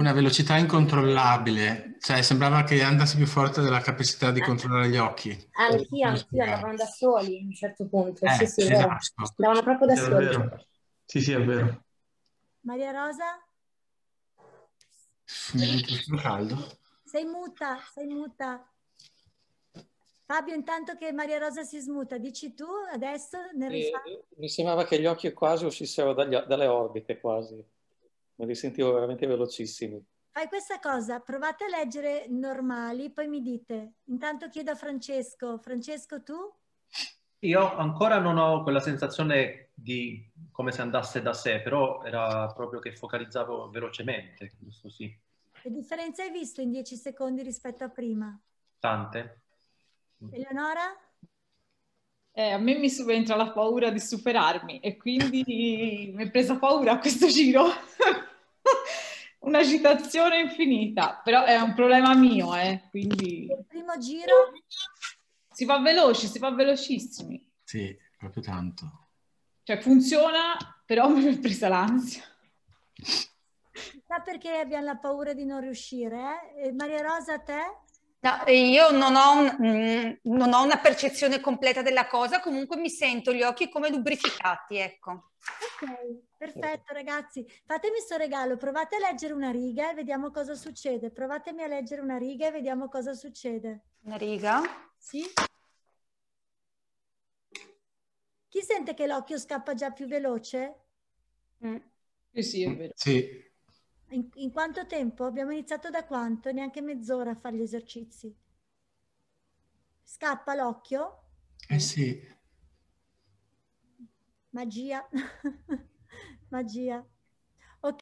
una velocità incontrollabile, cioè sembrava che andasse più forte della capacità di controllare gli occhi. Anch'io andavano da soli a un certo punto, sì, sì, è vero. Esatto. Andavano proprio da Sì, è soli. vero. Sì, sì, è vero. Maria Rosa? Mi è venuto il caldo. Sei muta, sei muta. Fabio, intanto che Maria Rosa si smuta, dici tu adesso nel risalto? Mi sembrava che gli occhi quasi uscissero dalle orbite, quasi. Me li sentivo veramente velocissimi. Fai questa cosa, provate a leggere normali, poi mi dite. Intanto chiedo a Francesco. Francesco, tu? Io ancora non ho quella sensazione di come se andasse da sé, però era proprio che focalizzavo velocemente, questo sì. Che differenza hai visto in 10 secondi rispetto a prima? Tante. Eleonora? A me mi subentra la paura di superarmi e quindi mi è presa paura a questo giro. Un'agitazione infinita, però è un problema mio, quindi... Il primo giro? Si va veloci, si va velocissimi. Sì, proprio tanto. Cioè funziona, però mi è presa l'ansia. Sa perché abbiamo la paura di non riuscire? E Maria Rosa, a te? No, io non ho una percezione completa della cosa, comunque mi sento gli occhi come lubrificati, ecco. Ok, perfetto ragazzi. Fatemi sto regalo, provate a leggere una riga e vediamo cosa succede. Provatemi a leggere una riga e vediamo cosa succede. Una riga? Sì? Chi sente che l'occhio scappa già più veloce? Sì, è vero. Sì. In quanto tempo? Abbiamo iniziato da quanto? Neanche mezz'ora a fare gli esercizi. Scappa l'occhio? Sì. Magia. Magia.